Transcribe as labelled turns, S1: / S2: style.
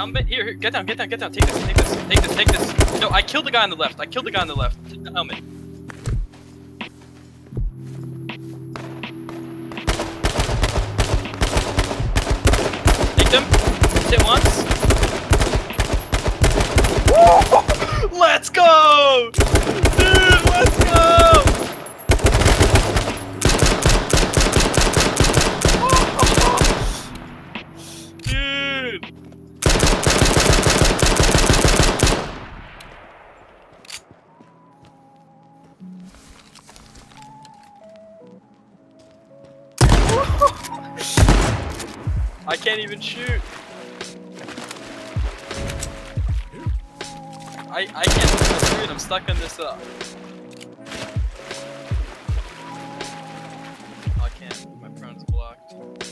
S1: helmet. Here, get down. Take this. No, I killed the guy on the left. Take the helmet. Take them. Hit once. Let's go! Dude, let's go! Dude! I can't even shoot. I can't move my screen, I'm stuck on this Oh, I can't, my phone's blocked.